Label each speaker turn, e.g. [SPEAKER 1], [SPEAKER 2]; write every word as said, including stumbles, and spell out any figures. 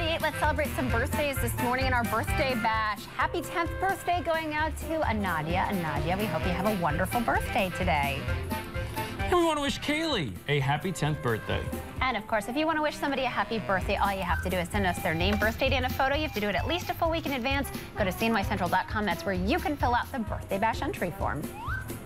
[SPEAKER 1] eight, let's celebrate some birthdays this morning in our birthday bash. Happy tenth birthday going out to Anadia. Anadia, we hope you have a wonderful birthday today.
[SPEAKER 2] And we want to wish Kaylee a happy tenth birthday.
[SPEAKER 1] And of course, if you want to wish somebody a happy birthday, all you have to do is send us their name, birth date, and a photo. You have to do it at least a full week in advance. Go to C N Y Central dot com. That's where you can fill out the birthday bash entry form.